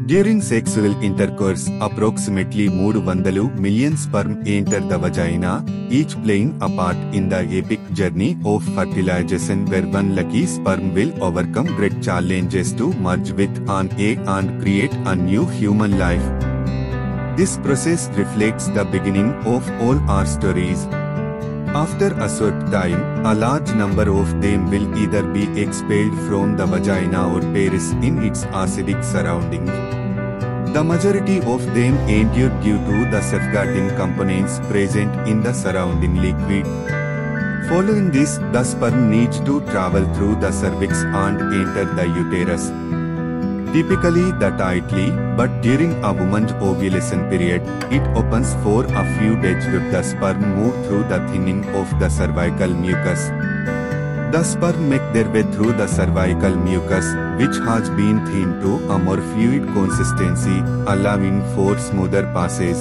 During sexual intercourse, approximately 300 million sperm enter the vagina, each playing a part in the epic journey of fertilization where one lucky sperm will overcome great challenges to merge with an egg and create a new human life. This process reflects the beginning of all our stories. After a short time, a large number of them will either be expelled from the vagina or perish in its acidic surroundings. The majority of them endure due to the safeguarding components present in the surrounding liquid. Following this, the sperm needs to travel through the cervix and enter the uterus. Typically tightly, but during a woman's ovulation period, it opens for a few days should the sperm move through the thinning of the cervical mucus. The sperm make their way through the cervical mucus, which has been thinned to a more fluid consistency, allowing for smoother passage.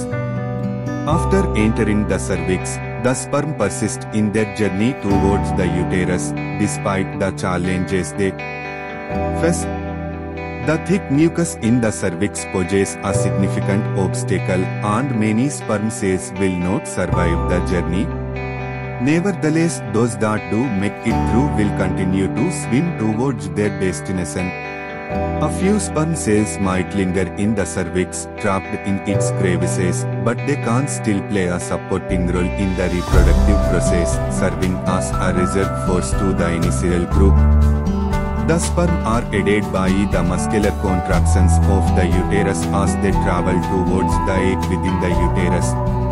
After entering the cervix, the sperm persist in their journey towards the uterus, despite the challenges they face. The thick mucus in the cervix poses a significant obstacle, and many sperm cells will not survive the journey. Nevertheless, those that do make it through will continue to swim towards their destination. A few sperm cells might linger in the cervix, trapped in its crevices, but they can still play a supporting role in the reproductive process, serving as a reserve force to the initial group. The sperm are aided by the muscular contractions of the uterus as they travel towards the egg within the uterus.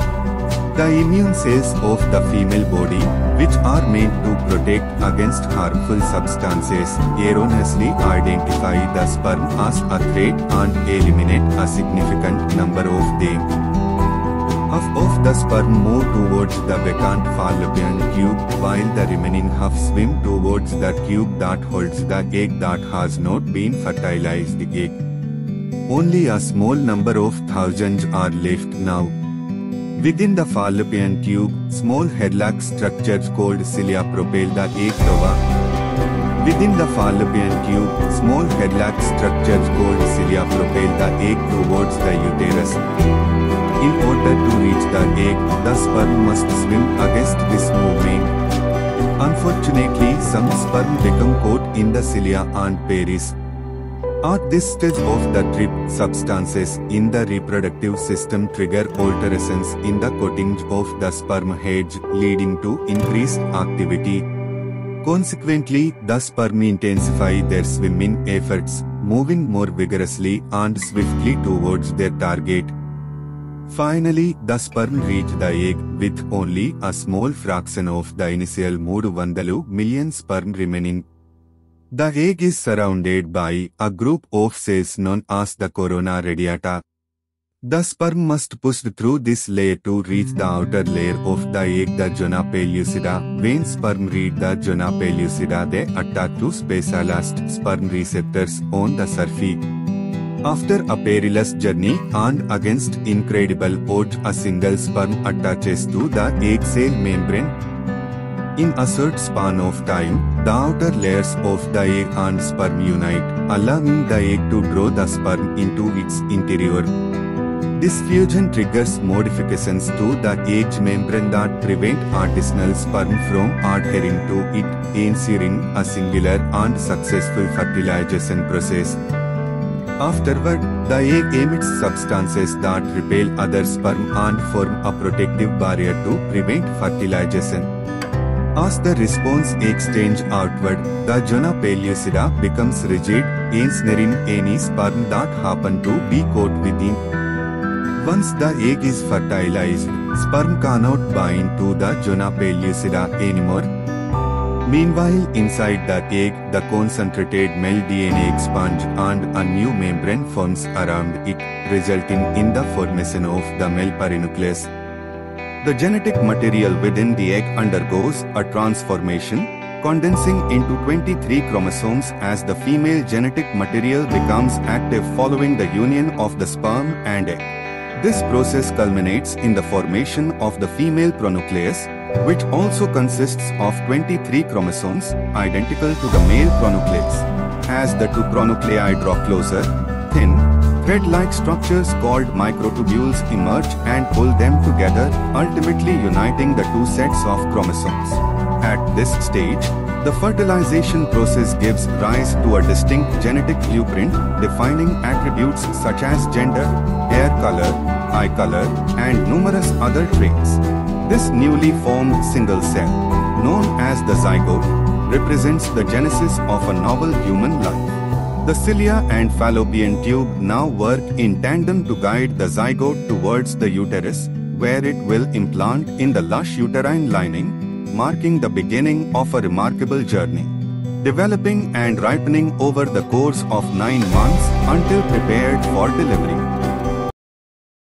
The immune cells of the female body, which are meant to protect against harmful substances, erroneously identify the sperm as a threat and eliminate a significant number of them. Half of the sperm move towards the vacant fallopian tube, while the remaining half swim towards the tube that holds the egg that has not been fertilized egg. Only a small number of thousands are left now. Within the fallopian tube, small head-like structures called cilia propel the egg tova. Within the fallopian tube, small head-like structures called cilia propel the egg towards the uterus. In order to reach the egg, the sperm must swim against this movement. Unfortunately, some sperm become caught in the cilia and perish. At this stage of the trip, substances in the reproductive system trigger alterations in the coatings of the sperm heads, leading to increased activity. Consequently, the sperm intensify their swimming efforts, moving more vigorously and swiftly towards their target. Finally, the sperm reach the egg with only a small fraction of the initial 300 million sperm remaining. The egg is surrounded by a group of cells known as the corona radiata. The sperm must push through this layer to reach the outer layer of the egg, the zona pellucida. When sperm reach the zona pellucida, they attach to specialized sperm receptors on the surface. After a perilous journey and against incredible odds, a single sperm attaches to the egg cell membrane. In a short span of time, the outer layers of the egg and sperm unite, allowing the egg to draw the sperm into its interior. This fusion triggers modifications to the egg membrane that prevent artisanal sperm from adhering to it, ensuring a singular and successful fertilization process. Afterward, the egg emits substances that repel other sperm and form a protective barrier to prevent fertilization. As the response extends outward, the zona pellucida becomes rigid, ensnaring any sperm that happen to be caught within. Once the egg is fertilized, sperm cannot bind to the zona pellucida anymore. Meanwhile, inside the egg, the concentrated male DNA expands and a new membrane forms around it, resulting in the formation of the male perinucleus. The genetic material within the egg undergoes a transformation, condensing into 23 chromosomes as the female genetic material becomes active following the union of the sperm and egg. This process culminates in the formation of the female pronucleus, which also consists of 23 chromosomes, identical to the male pronucleus. As the two pronuclei draw closer, thin, Thread-like structures called microtubules emerge and pull them together, ultimately uniting the two sets of chromosomes. At this stage, the fertilization process gives rise to a distinct genetic blueprint, defining attributes such as gender, hair color, eye color, and numerous other traits. This newly formed single cell, known as the zygote, represents the genesis of a novel human life. The cilia and fallopian tube now work in tandem to guide the zygote towards the uterus, where it will implant in the lush uterine lining, marking the beginning of a remarkable journey, developing and ripening over the course of 9 months until prepared for delivery.